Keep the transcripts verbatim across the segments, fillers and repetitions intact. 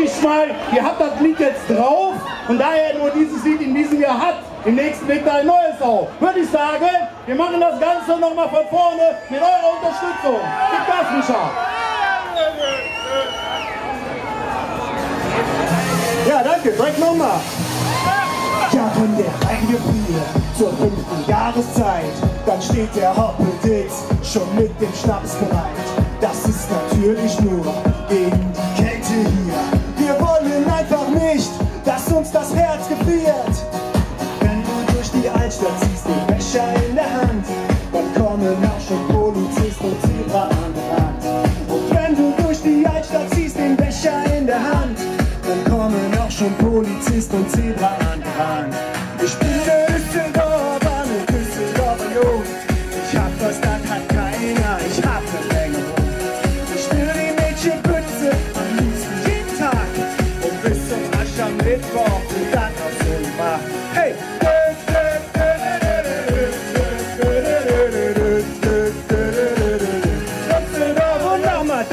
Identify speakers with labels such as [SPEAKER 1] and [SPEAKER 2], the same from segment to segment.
[SPEAKER 1] Mal, ihr habt das Lied jetzt drauf und da ihr nur dieses Lied in diesem Jahr habt, im nächsten legt da ein neues auf. Würde ich sagen, wir machen das Ganze nochmal von vorne mit eurer Unterstützung. Gib Gas, Micha!
[SPEAKER 2] Ja, danke, direkt nochmal. Ja, von der Rheingebier zur fünften Jahreszeit, dann steht der Hoppeditz schon mit dem Schnaps bereit. Das ist natürlich nur gegen die Kälte hier. Wir wollen einfach nicht, dass uns das Herz gefriert. Wenn du durch die Altstadt ziehst, den Becher in der Hand, dann kommen auch schon Polizist und Zebra angerannt. Und wenn du durch die Altstadt ziehst, den Becher in der Hand, dann kommen auch schon Polizist und Zebra angerannt. Ich bin der Düsseldorfer, eine Düsseldorfer Jugend. Ich hab was, das hat keiner, ich hab eine Menge Mund. Ich will die Mädchenbüchse am liebsten jeden Tag und bis zum Aschermittwoch und dann auch so gemacht. Hey! Düsseldorf und nochmal!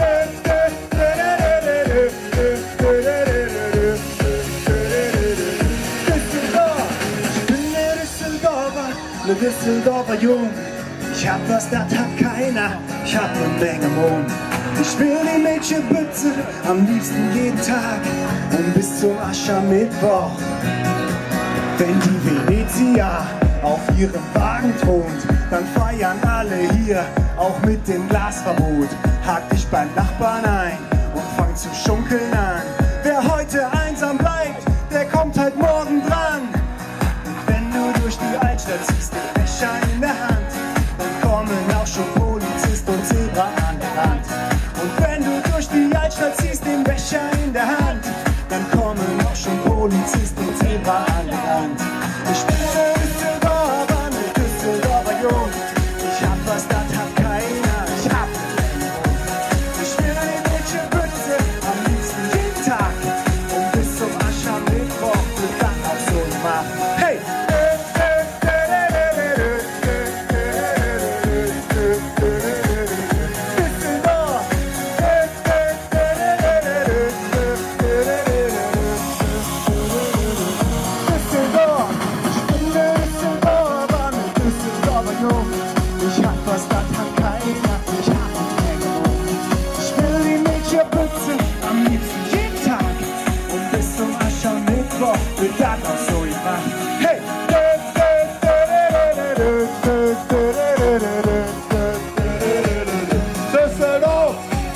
[SPEAKER 2] Eine Düsseldorfer Jung, ich hab was, das hat keiner, ich hab eine Menge Mond. Ich will die Mädchenbüchse am liebsten jeden Tag und bis zum Aschermittwoch. Wenn die Venezia auf ihrem Wagen thront, dann feiern alle hier auch mit dem Glasverbot. Hak dich beim Nachbarn ein und fang zu schunkeln an. Wer heute einsam bleibt, der kommt halt morgen dran. Durch die Altstadt ziehst den Becher in der Hand, dann kommen auch schon Polizist und Zebra angerannt. Und wenn du durch die Altstadt ziehst den Becher in der Hand, dann kommen auch schon Polizist und Zebra angerannt. Ich bin der Düsseldorfer, eine Düsseldorfer Jung. Ich hab was, das hat keiner, ich hab eine Mund. Ich will die Mädchenbüchse am liebsten jeden Tag und bis zum Aschermittwoch wird dann auch so gemacht. Hey! Ich hab was, das hat keiner, ich hab eine Menge Mund. Ich will die Mädchenbüchse am liebsten jeden Tag und bis zum Aschermittwoch wird dann auch so gemacht. Hey! Düsseldorf!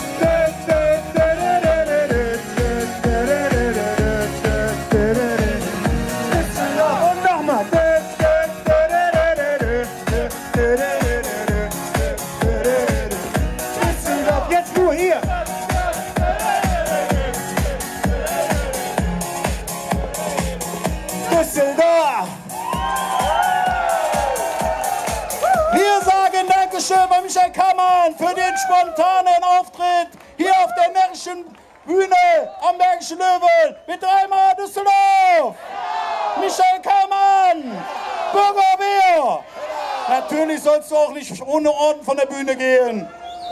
[SPEAKER 2] Düsseldorf und nochmal! Jetzt nur hier! Düsseldorf! Wir sagen Dankeschön bei Michael Kammann für den spontanen Auftritt hier auf der Märkischen Bühne am Märkischen Löwen mit dreimal Düsseldorf! Michael Kammann! Bürgerwehr! Natürlich sollst du auch nicht ohne Orden von der Bühne gehen.